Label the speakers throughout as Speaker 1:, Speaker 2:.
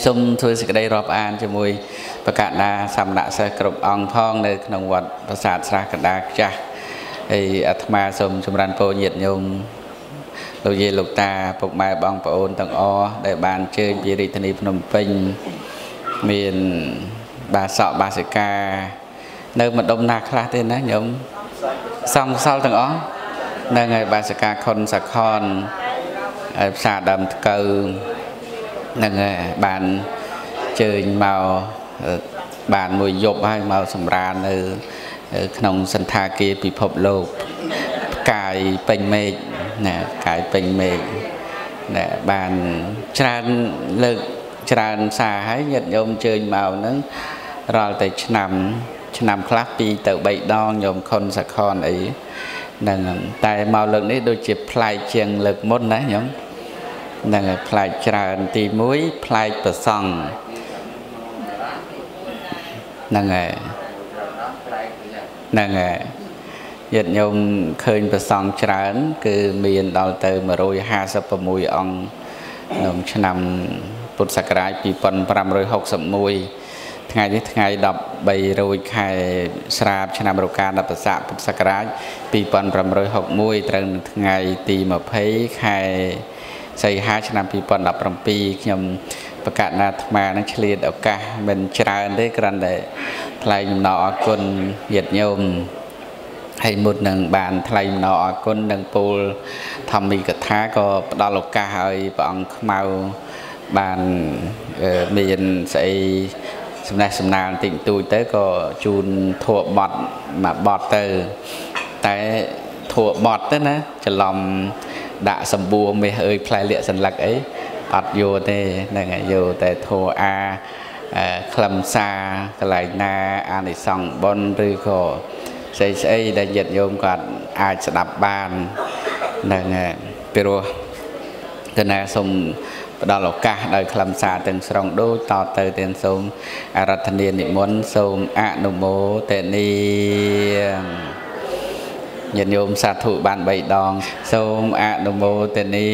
Speaker 1: សូមធ្វើសេចក្តីរាប់អានជាមួយប្រកាសណាសំណាក់សិស្សគ្រប់អង្គផងនៅក្នុងវត្តប្រាសាទស្រះកណ្ដាលខ្ចាស់ហើយអាត្មាសូមចម្រើនពរញាតិញោមលោកយាយលោកតាពុកម៉ែបងប្អូនទាំងអស់ដែលបានជើញពីរាជធានីភ្នំពេញមានបាសកបាសិកានៅម្ដុំណាខ្លះទេណាញោមសង្ឃសល់ទាំងអស់នឹងហើយបាសិកាខុនសាខនហើយផ្សារដើមថ្កូវនឹងបានជើញមកបានមួយយប់ហើយមកសម្រាននៅក្នុងសន្តាគារពិភពលោកផ្កាយពេញមេឃណាផ្កាយពេញមេឃដែលបានច្រើនលើកច្រើនសារហើយញាតិញោមជើញមកហ្នឹងរាល់តែឆ្នាំខ្លះ2 ទៅ 3 ដងញោមខុនសាខនអីហ្នឹងតែមកលើកនេះដូចជាប្លែកជាងលើកមុនណាញោមហ្នឹងហើយប្លែកច្រើនទី1ប្លែកប្រសង់ហ្នឹងហើយញាតិញោមឃើញប្រសង់ច្រើនគឺមានដល់ទៅ156អង្គក្នុងឆ្នាំពុទ្ធសករាជ2561ថ្ងៃនេះថ្ងៃ13ខែស្រាបឆ្នាំរកានបស័កពុទ្ធសករាជ2561ត្រូវនឹងថ្ងៃទី20ខែសីហាឆ្នាំ2017ខ្ញុំប្រកាសណាអាត្មានឹងឆ្លៀតឱកាសមិនច្រើនទេគ្រាន់តែថ្លែងអំណរអគុណញាតិញោមហើយមុននឹងបានថ្លែងអំណរអគុណនឹងពោលធម្មិកថាក៏ផ្ដល់ឱកាសឲ្យព្រះអង្គខ្មៅបានមានស្អីសំណេះសំណាលតិចតួចទៅក៏ជូនធัวបត់មួយបត់ទៅតែធัวបត់ទៅណាច្រឡំដាក់សម្បួរមេអើយផ្លែលៀកសន្លឹកអីអត់យកទេហ្នឹងហើយយកតែធัวខ្លឹមសារកន្លែងណាអានិសង្ឃបុណ្យឬក៏ស្អីដែលញាតិញោមគាត់អាចស្ដាប់បានហ្នឹងហើយពីព្រោះគណៈសូមផ្ដល់ឱកាសដោយខ្លឹមសារទាំងស្រុងដូចតទៅទាំងសូមអារាធនានិមន្តសូមអនុមោទនាញាតិញោមសាធុបាន3ដងសូមអនុមោទនា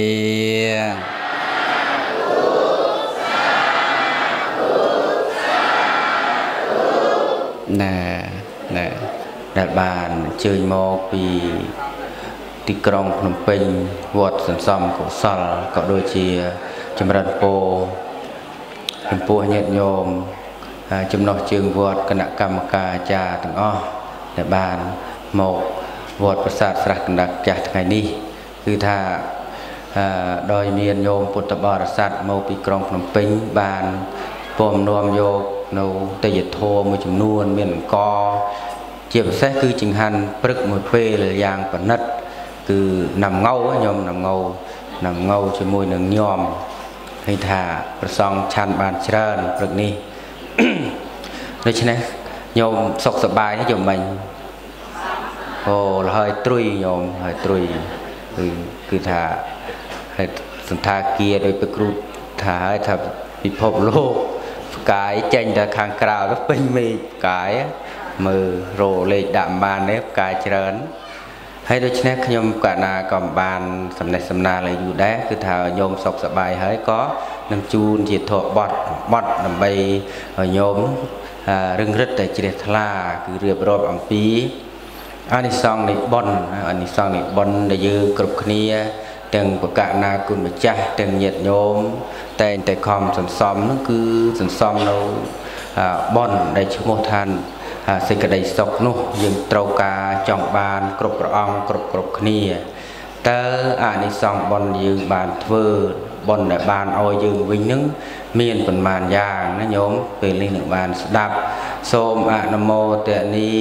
Speaker 1: ដែលបានជើញមកពីទីក្រុងភ្នំពេញវត្តសន្សំកុសលក៏ដូចជាចម្រើនពរចំពោះញាតិញោមចំណុះជើងវត្តគណៈកម្មការអាចារ្យទាំងអស់ដែលបានមកវត្តប្រាសាទស្រះកណ្ដាលចាស់ថ្ងៃនេះគឺថាដោយមានញោមពុទ្ធបរិស័ទមកពីក្រុងភ្នំពេញបានពំនាំយកនៅទេយ្យធម៌មួយចំនួនមានអង្គជាពិសេសគឺចង្ហាន់ព្រឹកមួយពេលយ៉ាងប្រណិតគឺណាំងៅញោមណាំងៅជាមួយនឹងញោមហើយថាប្រសងឆាន់បានច្រើនព្រឹកនេះដូច្នេះញោមសុខសប្បាយទេយំមិញអូលហើយត្រុយញោមហើយត្រុយគឺថាហើយសន្តាគារដោយព្រះគ្រូថាហើយថាពិភពលោកផ្កាយចេញទៅខាងក្រៅទៅពេញមេឃផ្កាយមើលរោលេខដាក់បានទេផ្កាយច្រើនហើយដូច្នេះខ្ញុំកណាក៏បានសំណេះសំណាលឲ្យយូរដែរគឺថាញោមសុខសប្បាយហើយក៏នឹងជូនជាធម៌បត់ដើម្បីឲ្យញោមរឹងរិតតែជ្រះថ្លាគឺរៀបរាប់អំពីអានិសង្ឃនៃបុណ្យដែលយើងគ្រប់គ្នាទាំងបកណាគុណម្ចាស់ទាំងញាតិញោមតែងតែខំសន្សំនោះគឺសន្សំនៅបុណ្យដែលឈ្មោះថាសេចក្តីសុខនោះយើងត្រូវការចង់បានគ្រប់ព្រះអង្គគ្រប់គ្នាតើអានិសង្ឃបុណ្យយើងបានធ្វើបុណ្យដែលបានឲ្យយើងវិញនឹងមានប៉ុន្មានយ៉ាងណាញោមពេលនេះនឹងបានស្ដាប់សូមអនុមោទនា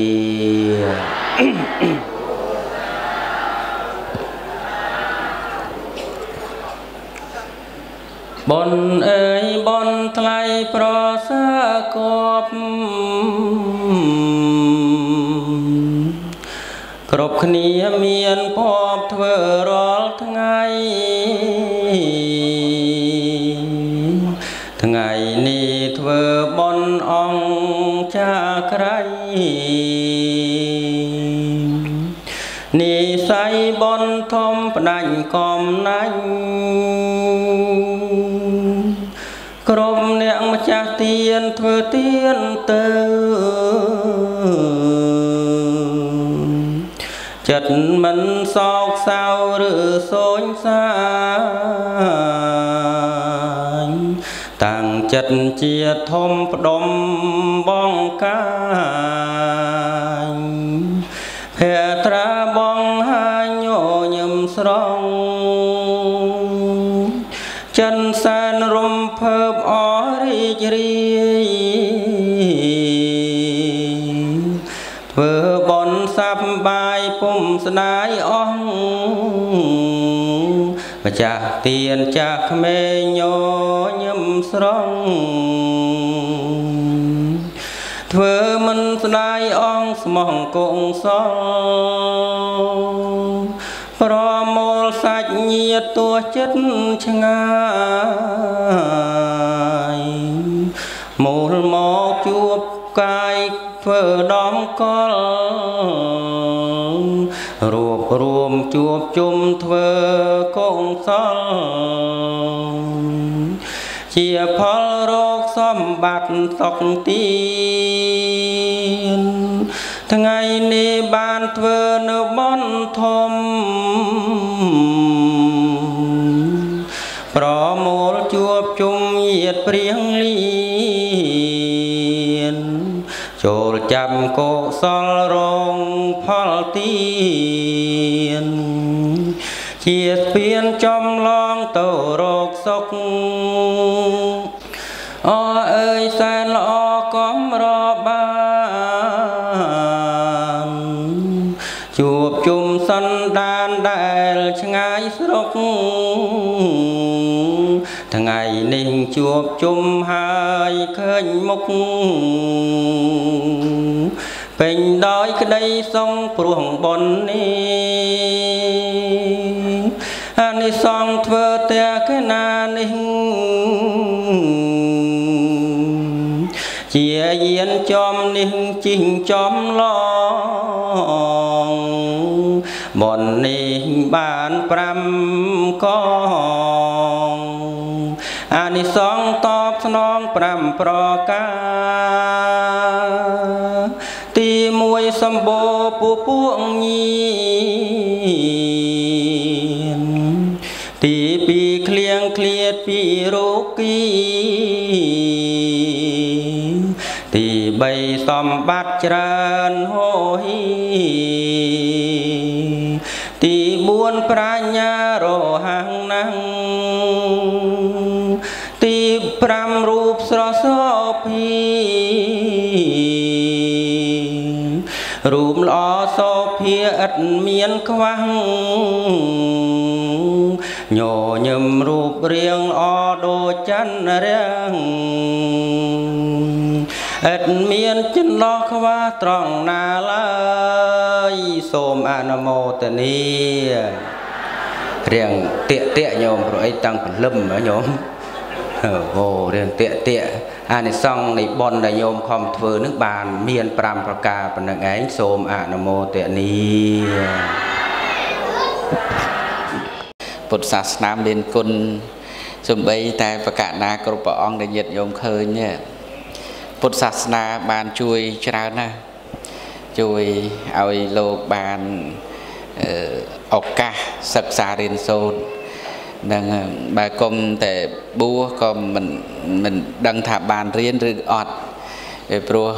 Speaker 1: បុណ្យអើយបុណ្យថ្លៃប្រសើរគប់គ្រប់គ្នាមានភ័ព្វធ្វើរាល់ថ្ងៃនេះធ្វើបុណ្យអង្គចាក្រៃនិស័យបុណ្យធំផ្ដាច់កំណាញ់ក្រុមអ្នកម្ចាស់ទៀនធ្វើទៀនទៅចិត្តមិនសោកសៅឬសូនសាយតាំងចិត្តជាធំផ្ដុំបងកាយភេត្រាបងហាញញឹមស្រងចិនសែនរំភើបអរីករាយធ្វើបន់សាប់បាយពុំស្ដាយអស់ម្ចាស់ទៀនចាស់ក្មេងញញឹមស្រងធ្វើមិនស្ដាយអងស្មោះគង់សងប្រមូលសាច់ញាតិទួចិត្តឆ្ងាយមូលមកជួបកាយធ្វើដំកលរួបរួមជួបជុំធ្វើកងសលជាផលរកសម្បត្តិសុខទានថ្ងៃនេះបានធ្វើនៅបនធំប្រមូលជួបជុំញាតិព្រៀងលៀនចូលចាំកុសលរងផលទានជាស្ពានចំឡងទៅរកសុខអអើយសែនល្អកំរបានជួបជុំសន្តានដែលឆ្ងាយស្រុកថ្ងៃនេះជួបជុំហើយឃើញមុខពេញដោយក្តីសង្ឃព្រោះបុណ្យនេះអានិសង្ឃធ្វើតែកណានេះជាយានចំនេះជីងចំឡងបុណ្យនេះបាន5កងអានិសង្ឃតបស្នង5ប្រការទី1សម្បូរពួកញាណទី2ឃ្លៀងឃ្លាតពីរោគីទី3សម្បត្តិច្រើនហូហីទី4ប្រាជ្ញារហ័ងណាស់ទី5រូបស្រស់សភីរូបល្អសោភាឥតមានខ្វះញញឹមរូបរាងល្អដូចច័ន្ទរាំងឥតមានចន្លោះខ្វះត្រង់ណាឡើយសូមអនុមោទនារៀងតាកញោមព្រោះអីតាំងព្រលឹមហ៎ញោមអូរៀងតាកអានិសង្ឃនៃបុណ្យដែលញោមខំធ្វើនឹងបានមាន5ប្រការប៉ុណ្ណឹងឯងសូមអនុមោទនាពុទ្ធសាសនាមានគុណសំបីតែប្រកាសណាគ្រប់ព្រះអង្គដែលញាតិញោមឃើញនេះពុទ្ធសាសនាបានជួយច្រើនណាស់ជួយឲ្យលោកបានឱកាសសិក្សារៀនសូត្រនឹងបើគុំតែបួសក៏មិនដឹងថាបានរៀនឬអត់ព្រោះ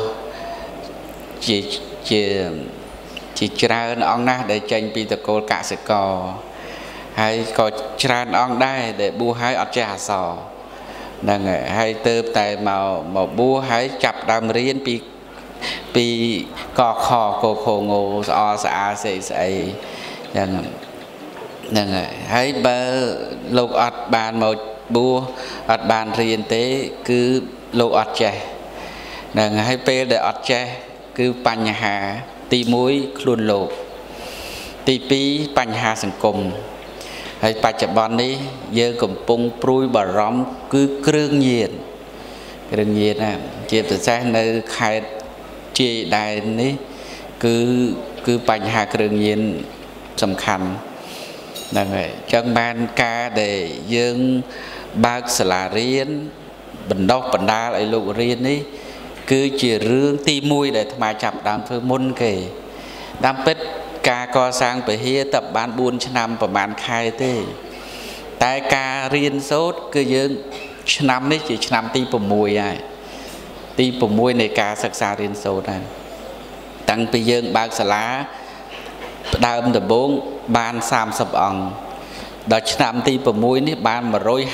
Speaker 1: ជាច្រើនអង្គណាស់ដែលចេញពីតកូលកសិករហើយក៏ច្រើនអង្គដែរដែលបួសហើយអត់ចេះអក្សរហ្នឹងហើយទៅតែមកបួសហើយចាប់ដើមរៀនពីកខកខងោស្អស្អាស្អីហ្នឹងហើយបើលោកអត់បានមកបួសអត់បានរៀនទេគឺលោកអត់ចេះហ្នឹងហើយពេលដែលអត់ចេះគឺបញ្ហាទី1ខ្លួនលោកទី2បញ្ហាសង្គមហើយបច្ចុប្បន្ននេះយើងកំពុងព្រួយបារម្ភគឺគ្រឿងញៀនណាជាពិសេសនៅខេត្តជាយដែននេះគឺបញ្ហាគ្រឿងញៀនសំខាន់ហ្នឹងហើយចឹងបានការដែលយើងបើកសាលារៀន
Speaker 2: បណ្ដោះបណ្ដាលឲ្យលោករៀននេះគឺជារឿងទី1ដែលអាត្មាចាប់ដើមធ្វើមុនគេតាមពិតការកសាងពហិតែបាន4ឆ្នាំប្រហែលខែទេតែការរៀនសូត្រគឺយើងឆ្នាំនេះជាឆ្នាំទី6ហើយទី6នៃការសិក្សារៀនសូត្រហើយតាំងពីយើងបើកសាលាផ្ដើមដំបូងបាន30អង្គដល់ឆ្នាំទី6នេះបាន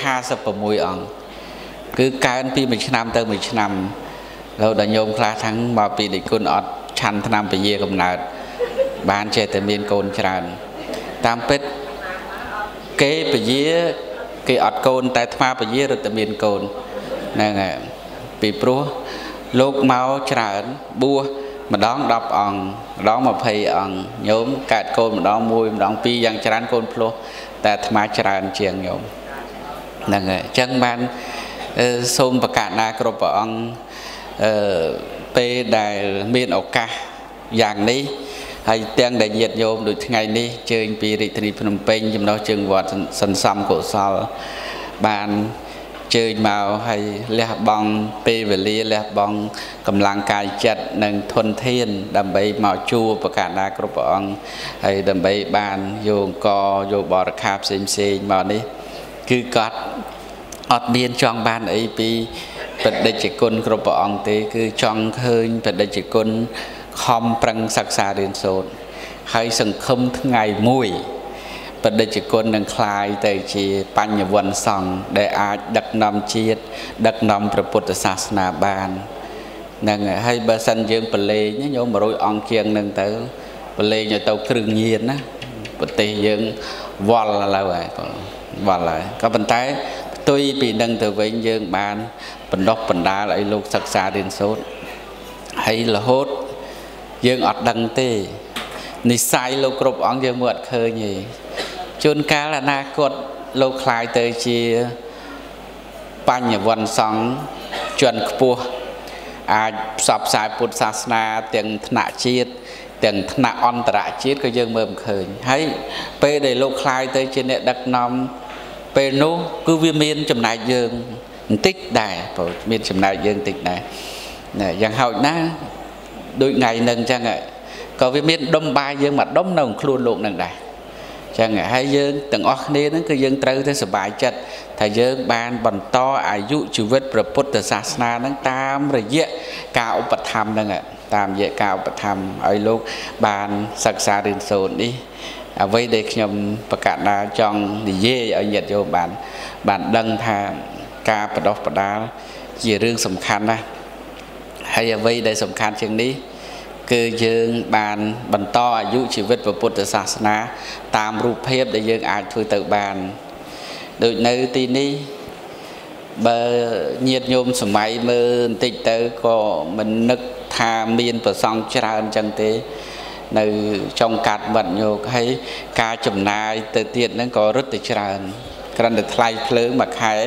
Speaker 2: 156អង្គគឺកើនពីមួយឆ្នាំទៅមួយឆ្នាំរហូតដល់ញោមខ្លះทั้งមកពីដឹកគុណអត់ឆាន់ឆ្នាំពជាកំណើតបានចេះតែមានកូនច្រើនតាមពិតគេពជាគេអត់កូនតែថ្មពជារត់តែមានកូនហ្នឹងហើយពីព្រោះលោកមកច្រើនបួសម្ដង10អង្គម្ដង20អង្គញោមកើតកូនម្ដង1ម្ដង2យ៉ាងច្រើនកូនភ្លោះតែអាត្មាច្រើនជាងញោមហ្នឹងហើយអញ្ចឹងបានសូមប្រកាសណាគ្រប់ព្រះអង្គពេលដែលមានឱកាសយ៉ាងនេះហើយទាំងដែលញាតិញោមដូចថ្ងៃនេះជើញពីរាជធានីភ្នំពេញចំណុះជើងវត្តសន្សំកុសលបានជើញមកហើយលះបង់ពេលវេលាលះបង់កម្លាំងកាយចិត្តនិងធនធានដើម្បីមកជួបប្រកាសណាគ្រប់ព្រះអង្គហើយដើម្បីបានយកអង្គយកបរិខាផ្សេងមកនេះគឺគាត់អត់មានចង់បានអីពីបដិជ្ជគុណគ្រប់ព្រះអង្គទេគឺចង់ឃើញបដិជ្ជគុណខំប្រឹងសិក្សារៀនសូត្រហើយសង្ឃឹមថ្ងៃមួយបដិជ្ជគុណនឹងคลายទៅជាបញ្ញវន្តសង្ឃដែលអាចដឹកនាំជាតិដឹកនាំព្រះពុទ្ធសាសនាបានហ្នឹងហើយបើសិនយើងប្រឡែងញោម100អង្គជាងនឹងទៅប្រឡែងឲ្យទៅគ្រឿងញៀនណាប្រទេសយើងវល់ឥឡូវហើយវល់ហើយក៏ប៉ុន្តែផ្ទុយពីនឹងទៅវិញយើងបានបណ្ដុះបណ្ដាលឲ្យលោកសិក្សារៀនសូត្រហើយរហូតយើងអត់ដឹងទេនិស័យលោកគ្រប់អង្គយើងមើលអត់ឃើញទេជួនកាលអនាគតលោកคลายទៅជាបញ្ញវន្តសង្ឃជាន់ខ្ពស់អាចផ្សព្វផ្សាយពុទ្ធសាសនាទាំងថ្នាក់ជាតិទាំងថ្នាក់អន្តរជាតិក៏យើងមើលមិនឃើញហើយពេលដែលលោកคลายទៅជាអ្នកដឹកនាំពេលនោះគឺវាមានចំណែកយើងបន្តិចដែរព្រោះមានចំណែកយើងបន្តិចដែរយ៉ាងហោចណាស់ដូចថ្ងៃហ្នឹងអញ្ចឹងក៏វាមានដុំបាយយើងមកដុំនៅខ្លួនលោកនឹងដែរអញ្ចឹងហើយយើងទាំងអស់គ្នាហ្នឹងគឺយើងត្រូវតែសប្បាយចិត្តថាយើងបានបន្តអាយុជីវិតព្រះពុទ្ធសាសនាហ្នឹងតាមរយៈការឧបត្ថម្ភហ្នឹងតាមរយៈការឧបត្ថម្ភឲ្យលោកបានសិក្សារៀនសូត្រនេះអ្វីដែលខ្ញុំប្រកាសណាចង់និយាយឲ្យញាតិញោមបានដឹងថាការបដោះបដាលជារឿងសំខាន់ណាស់ហើយអ្វីដែលសំខាន់ជាងនេះគឺយើងបានបន្តអាយុជីវិតព្រះពុទ្ធសាសនាតាមរូបភាពដែលយើងអាចធ្វើទៅបានដូចនៅទីនេះបើញាតិញោមសម័យមើលបន្តិចទៅក៏មិននឹកថាមានប្រសង់ច្រើនចឹងទេនៅចុងកាត់វត្តញោកហើយការចំណាយទៅទៀតហ្នឹងក៏រឹតតែច្រើនគ្រាន់តែថ្លៃភ្លើងមួយខែ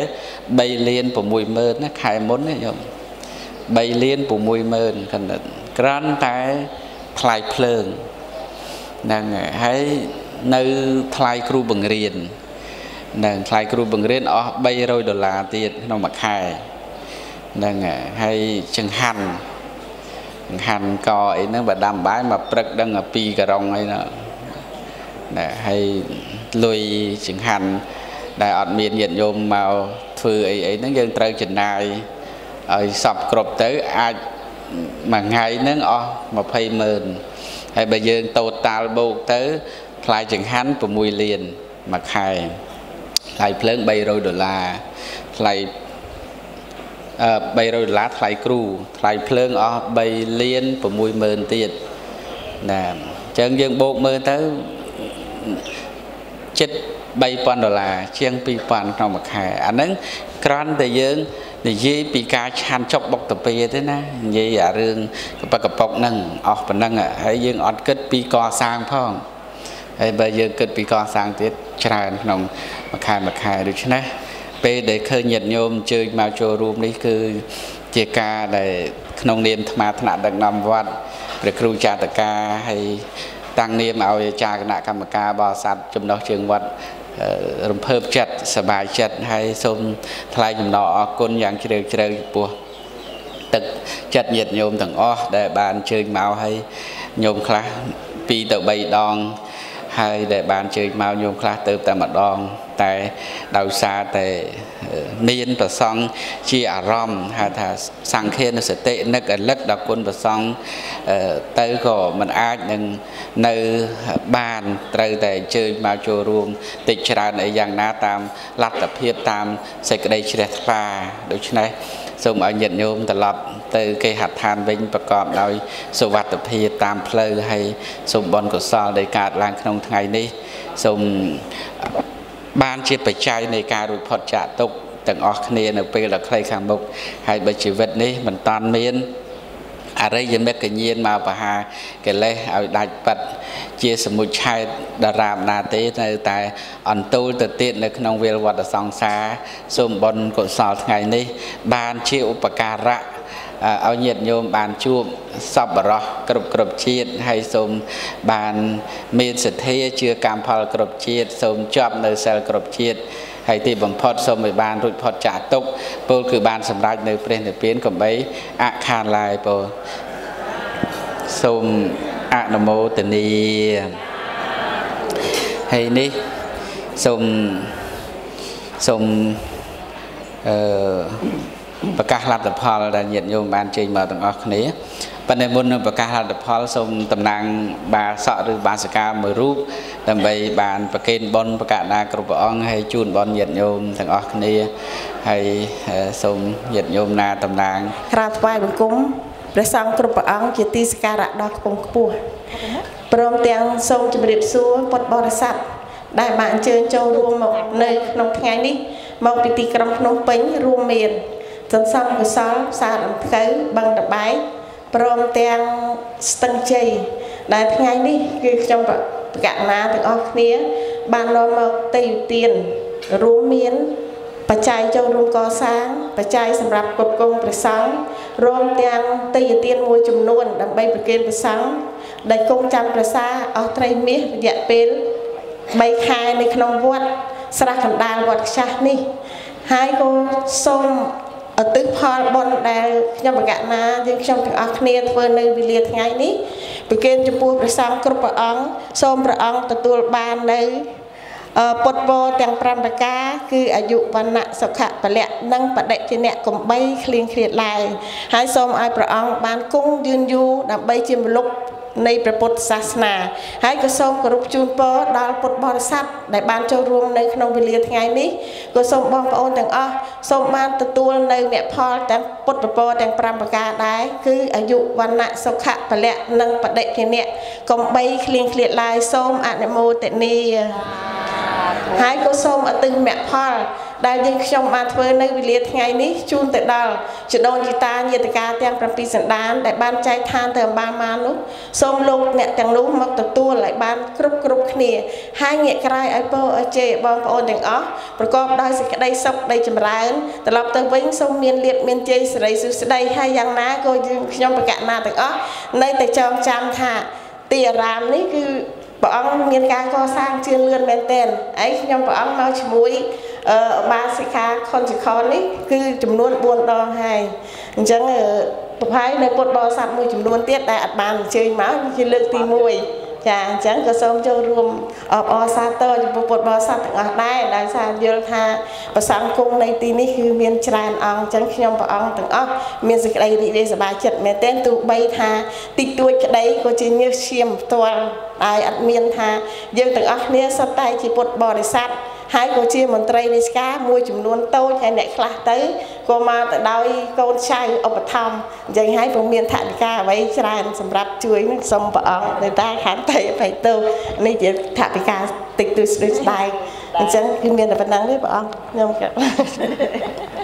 Speaker 2: 3លាន60000ណាខែមុនណាញោម3លាន60000គ្រាន់តែថ្លៃភ្លើងហ្នឹងហើយនៅថ្លៃគ្រូបង្រៀនហ្នឹងថ្លៃគ្រូបង្រៀនអស់$300ទៀតក្នុងមួយខែហ្នឹងហើយចង្ហាន់កអីហ្នឹងបើដាំបាយមកព្រឹកដឹង2ការុងអីណាហើយលុយចង្ហាន់ដែលអត់មានញាតិញោមមកធ្វើអីហ្នឹងយើងត្រូវចំណាយឲ្យសពគ្រប់ទៅអាចមួយថ្ងៃហ្នឹងអស់200,000ហើយបើយើងតូតាល់បូកទៅថ្លៃចង្ហាន់6លានមួយខែថ្លៃភ្លើង$300ថ្លៃ$300ថ្លៃគ្រូថ្លៃភ្លើងអស់3លាន60000ទៀតណាអញ្ចឹងយើងបូកមើលទៅជិត$3000ជាង2000ក្នុងមួយខែអាហ្នឹងគ្រាន់តែយើងនិយាយពីការឆានចុកបុកតាពីទេណានិយាយអារឿងកប៉កប៉ុកហ្នឹងអស់ប៉ុណ្ណឹងហើយយើងអត់គិតពីកសាងផងហើយបើយើងគិតពីកសាងទៀតច្រើនក្នុងមួយខែដូច្នេះពេលដែលឃើញញាតិញោមអញ្ជើញមកចូលរួមនេះគឺជាការដែលក្នុងនាមថ្មថ្នាក់ដឹកនាំវត្តព្រះគ្រូចាតកាហើយតាំងនាមឲ្យអាចារ្យគណៈកម្មការបរិស័ទចំណុះជើងវត្តรำเพิบจัดสบายจัดให้สมทลายจุ่มนอก้นอย่างเฉลียวเฉลียวปัวตึกจัดnhiệtโยมต่างอ้อได้บานเชิญมาให้โยมคลาปีต่อใบดองให้ได้บานเชิญมาโยมคลาเติมแต่มาดองแต่ดาวซาแต่เมียนประซองชีอารมณ์หาถ้าสังเกตสตินึกเล็กดอกคนประซองเตยก็มันอาจหนึ่งในบ้านเตยแต่เจอมาโจรวมติดชราในอย่างน้าตามรัฐเพียบตามเสกได้เฉลี่ยปลาโดยเฉพาะส่งเอาเย็นโยมตลอดเตยเกหัดทานวิ่งประกอบโดยสวัสดิเพียบตามเพลย์ให้สมบนกุศลในการล้างขนมไทยนี้ส่งบ้านเชียบไปใจในการรุดพอดจ่าตกต่างออกเนียนไปละใครขามบุกให้บชีวิตนี้มันตอนเมียนอะไรยังไม่เกิดเยียนมาปะฮาเกิดเลยเอาได้ปัดเจียสมุทรชัยดารามนาเตในแต่อันตูตเตียนในขนมเวลวัดสองสาสมบนกุศลไงนี้บ้านเชียอุปการะเอาเย็นโยมบานจูบสับรอกรุบกรุบชีดให้สมบานมีสเทียเชื่อการพลกรุบชีดสมจอบในเซลกรุบชีดให้ที่บ่มพอดสมในบานรุดพอดจ่าตกปูคือบานสำรักในเปลี่ยนในเปลี่ยนกับใบอาคารลายปูสมอนโมตนีให้นี้สมประกาศรับแต่พอเราเย็นโยมบานเจงมาต่างออกนี้ปัจจุบันประกาศรับแต่พอสมตำนานบาสะหรือบาสกาเมื่อรูปดำไปบานประเคนบอลประกาศนากรุปองให้จูนบอลเย็นโยมต่างออกนี้ให้สมเย็นโยมนาตำนาน
Speaker 3: คราบไหว้บุญคุ้มประสังกรุปองจิตติสการะดอกปงปัวพร้อมเตียงทรงจุบริบซัวปดบริษัทได้บานเชิญโจรวมในนกไงนี้มองปิติกรรมนกเป็งรวมเมียนจนสร้างกุศลสร้างเคยบังดับใบพร้อมเตียงสตังใจได้ไงนี้คือจำประกาศนาถึงออกนี้บานนอมตีเตียนรวมเมียนปัจจัยโจรวมก่อสร้างปัจจัยสำหรับกบกงประสังรวมเตียงตีเตียนมวยจุ่มนวลดับใบประเกณฑ์ประสังได้กงจำประสาเอาไตรมิตรยะเป็นใบคายในขนมวัดสระขันดาวัดชานี่ให้ก็ส้มตึกพอบนได้ยมประกาศนาจึงจำถึงอัคเนียนเฟิร์นในวิเลียไงนี้ประเกณฑ์จมูกประสังกรุปองส้มประองตะตัวบานในปดโบแต่งปรามประกาคืออายุวันณะสุขะปะเละนั่งประเดชเนกลมใบเคลียงเครียดลายให้ส้มไอประองบานกุ้งยืนยูดับใบจิมลุกในประพุทธศาสนาให้กระทรวงกรุบจูนโปดอลปดบริษัทในบ้านโจรวมในขนมวิเลียไงนี้กระทรวงบองปอนแต่งอ้อส้มบ้านตะตัวในเมียพอแต่ปดโปแต่งปรามประกาได้คืออายุวันณะสุขะปะเละนั่งประเดชเนกลมใบเคลียงเครียดลายส้มอนุโมทนีให้ก็ส้มอตึงแม่พอได้ยังชมมาเพื่อในวิเลียไงนี้จูนแต่ดอลจะโดนจิตาเยติกาเตียงประปีสันดานได้บ้านใจทานเติมบานมานุส้มลูกเนี่ยแต่งนู้มักตัวไหลบ้านกรุบกรุบเนี่ยให้เงี้ยกลายไอโปไอเจบองโอนแต่งอ๋อประกอบได้สิได้ซบได้จำร้ายแต่เราเติมวิ่งส้มเมียนเลียบเมียนเจสไลสุดได้ให้ยังน้าก็ยังชมประกาศมาแต่อ๋อในแต่จองจำค่ะเตียรามนี่คือปองเมียนการก่อสร้างเชื่อเลื่อนแมนเตนไอ้ยมปองมาช่วยบาสิกาคอนสิคอนนี่คือจำนวนบวนดองให้จังประภัยในปดบอสัตว์มวยจำนวนเตี้ยได้อัดบานเชยม้าที่เลือกตีมวยจ้าจังกระทรวงโจรวมอซาเตอร์จะปดบอสัตว์ได้ซาโยธาประสังคมในตีนี้คือเมียนชรานองจังขยมปองถึงเมียนสิกไดดีสบายจัดแม่เต้นตูใบทาติดตัวกระไดก็จะเนื้อเชียมตัวไออัดเมียนทาเยอะถึงเนี้ยสไตล์ที่ปดบริษัทให้ก็เชียมนตรีวิสกามวยจุ่มนวลโตให้เด็กคลาเตอร์ก็มาแต่ดอยก็ใช้อุปธรรมยังให้ผมเมียนถ่ายกาไว้ชรานสำหรับช่วยนักสมปองในตาขันไตไปโตนี่จะถ่ายกาติดตัวสไตล์จังคือเมียนแต่ปนังด้วยปองยอมกัน